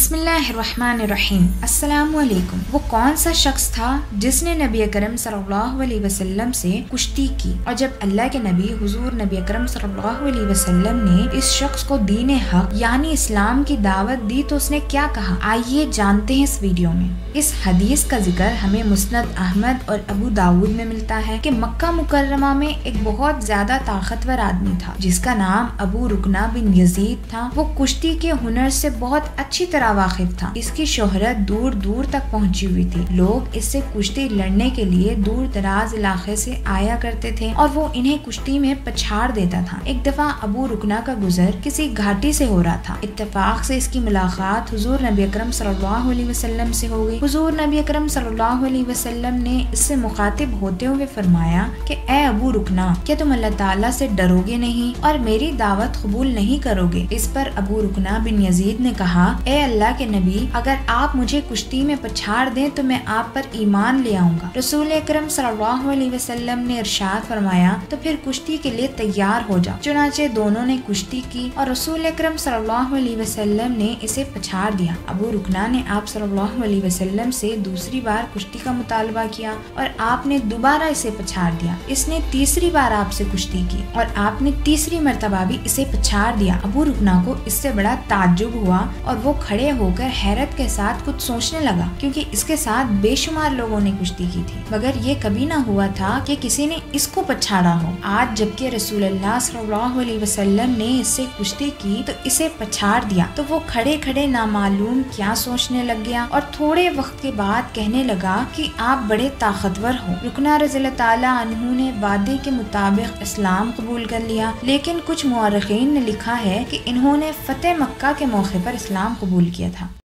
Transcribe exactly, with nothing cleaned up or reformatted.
بسم اللہ الرحمن الرحیم۔ السلام علیکم۔ وہ کون سا شخص تھا جس نے نبی اکرم صلی اللہ علیہ وسلم سے کشتی کی، اور جب اللہ کے نبی حضور نبی اکرم صلی اللہ علیہ وسلم نے اس شخص کو دین حق یعنی اسلام کی دعوت دی تو اس نے کیا کہا؟ آئیے جانتے ہیں اس ویڈیو میں۔ اس حدیث کا ذکر ہمیں مسند احمد اور ابو داود میں ملتا ہے کہ مکہ مکرمہ میں ایک بہت زیادہ طاقتور آدمی تھا جس کا نام ابو رکنا بن یزید تھا۔ وہ کشتی کے ہنر سے بہت اچھی طرح واقف تھا۔ اس کی شہرت دور دور تک پہنچی ہوئی تھی۔ لوگ اس سے کشتی لڑنے کے لیے دور دراز علاقے سے آیا کرتے تھے اور وہ انہیں کشتی میں پچھاڑ دیتا تھا۔ ایک دفعہ ابو رکنا کا گزر کسی گھاٹی سے ہو رہا تھا۔ اتفاق سے اس کی ملاقات حضور نبی اکرم صلی اللہ علیہ وسلم سے ہو گئی۔ حضور نبی اکرم صلی اللہ علیہ وسلم نے اس سے مخاطب ہوتے ہوئے فرمایا کہ اے ابو رکنا، کیا تم اللہ تعالیٰ سے ڈرو گے نہیں اور میری دعوت قبول نہیں کرو گے؟ اس پر ابو رکنا بن یزید نے کہا، اے اللہ کے نبی، اگر آپ مجھے کشتی میں پچھاڑ دیں تو میں آپ پر ایمان لے آؤں گا۔ رسول اکرم صلی اللہ علیہ وسلم نے ارشاد فرمایا، تو پھر کشتی کے لیے تیار ہو جاؤ۔ چنانچہ دونوں نے کشتی کی اور رسول اکرم صلی اللہ علیہ وسلم نے اسے پچھاڑ دیا۔ ابو رکنا نے آپ صلی اللہ علیہ وسلم سے دوسری بار کشتی کا مطالبہ کیا اور آپ نے دوبارہ اسے پچھاڑ دیا۔ اس نے تیسری بار آپ سے کشتی کی اور آپ نے تیسری مرتبہ بھی اسے پچھاڑ دیا۔ ابو رکنا کو اس سے بڑا تعجب ہوا اور وہ کھڑے ہو کر حیرت کے ساتھ کچھ سوچنے لگا، کیونکہ اس کے ساتھ بے شمار لوگوں نے کشتی کی تھی مگر یہ کبھی نہ ہوا تھا کہ کسی نے اس کو پچھاڑا ہو۔ آج جبکہ رسول اللہ صلی اللہ علیہ وسلم نے اس سے کشتی کی تو اسے پچھاڑ دیا تو وہ کھڑے کھڑے نامعلوم کیا سوچنے لگ گیا اور تھوڑے وقت کے بعد کہنے لگا کہ آپ بڑے طاقتور ہو۔ رکنا رضی اللہ تعالیٰ عنہ نے وعدے کے مطابق اسلام قبول کر لیا، لیکن کچھ مورخین نے لکھا ہے کہ انہوں نے فتح مکہ کے موقع پر اسلام قبول کیا تھا۔